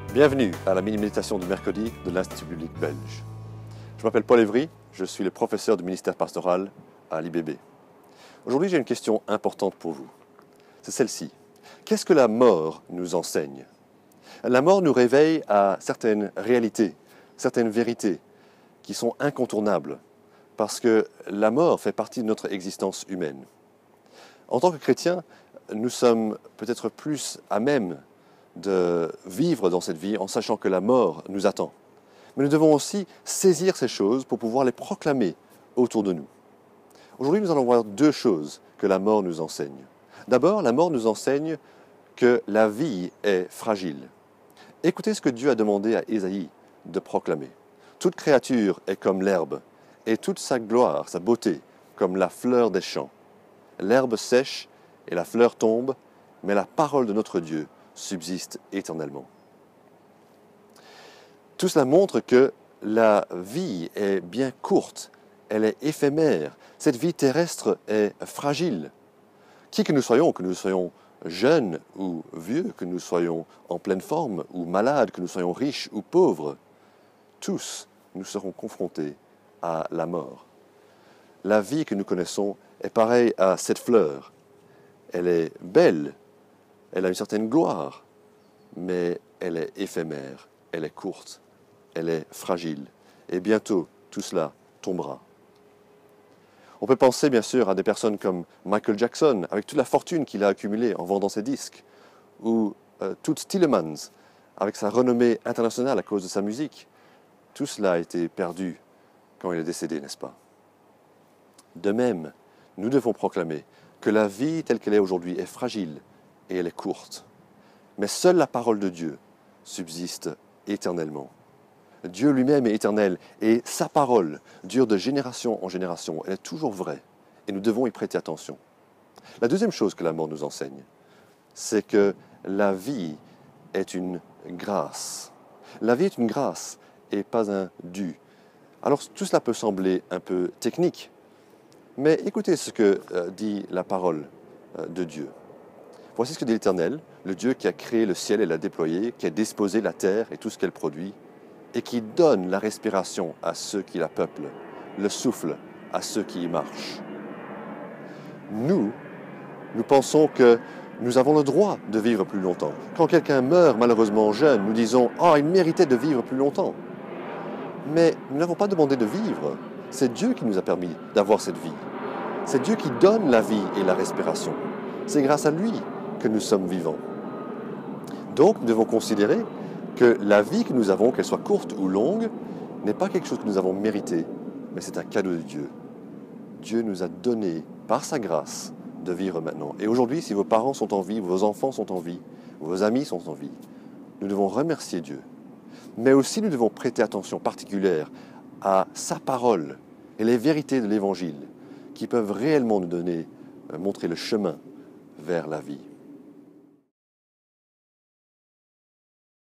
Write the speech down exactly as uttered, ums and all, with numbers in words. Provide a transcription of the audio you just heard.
Bienvenue à la mini-méditation du mercredi de l'Institut biblique belge. Je m'appelle Paul Évry, je suis le professeur du ministère pastoral à l'I B B. Aujourd'hui, j'ai une question importante pour vous. C'est celle-ci. Qu'est-ce que la mort nous enseigne? La mort nous réveille à certaines réalités, certaines vérités qui sont incontournables, parce que la mort fait partie de notre existence humaine. En tant que chrétiens, nous sommes peut-être plus à même de vivre dans cette vie en sachant que la mort nous attend. Mais nous devons aussi saisir ces choses pour pouvoir les proclamer autour de nous. Aujourd'hui, nous allons voir deux choses que la mort nous enseigne. D'abord, la mort nous enseigne que la vie est fragile. Écoutez ce que Dieu a demandé à Ésaïe de proclamer. Toute créature est comme l'herbe, et toute sa gloire, sa beauté, comme la fleur des champs. L'herbe sèche et la fleur tombe, mais la parole de notre Dieu subsiste éternellement. Tout cela montre que la vie est bien courte, elle est éphémère, cette vie terrestre est fragile. Qui que nous soyons, que nous soyons jeunes ou vieux, que nous soyons en pleine forme ou malades, que nous soyons riches ou pauvres, tous nous serons confrontés à la mort. La vie que nous connaissons est pareille à cette fleur. Elle est belle, elle a une certaine gloire, mais elle est éphémère, elle est courte, elle est fragile. Et bientôt, tout cela tombera. On peut penser bien sûr à des personnes comme Michael Jackson, avec toute la fortune qu'il a accumulée en vendant ses disques, ou euh, Toots Thielemans, avec sa renommée internationale à cause de sa musique. Tout cela a été perdu quand il est décédé, n'est-ce pas? De même, nous devons proclamer que la vie telle qu'elle est aujourd'hui est fragile et elle est courte. Mais seule la parole de Dieu subsiste éternellement. Dieu lui-même est éternel et sa parole dure de génération en génération. Elle est toujours vraie et nous devons y prêter attention. La deuxième chose que la mort nous enseigne, c'est que la vie est une grâce. La vie est une grâce et pas un dû. Alors tout cela peut sembler un peu technique, mais écoutez ce que euh, dit la parole euh, de Dieu. Voici ce que dit l'Éternel, le Dieu qui a créé le ciel et l'a déployé, qui a disposé la terre et tout ce qu'elle produit, et qui donne la respiration à ceux qui la peuplent, le souffle à ceux qui y marchent. Nous, nous pensons que nous avons le droit de vivre plus longtemps. Quand quelqu'un meurt malheureusement jeune, nous disons « Ah, oh, il méritait de vivre plus longtemps ». Mais nous n'avons pas demandé de vivre. C'est Dieu qui nous a permis d'avoir cette vie. C'est Dieu qui donne la vie et la respiration. C'est grâce à lui que nous sommes vivants. Donc, nous devons considérer que la vie que nous avons, qu'elle soit courte ou longue, n'est pas quelque chose que nous avons mérité, mais c'est un cadeau de Dieu. Dieu nous a donné, par sa grâce, de vivre maintenant. Et aujourd'hui, si vos parents sont en vie, vos enfants sont en vie, vos amis sont en vie, nous devons remercier Dieu. Mais aussi, nous devons prêter attention particulière à sa parole et les vérités de l'Évangile qui peuvent réellement nous donner, montrer le chemin vers la vie.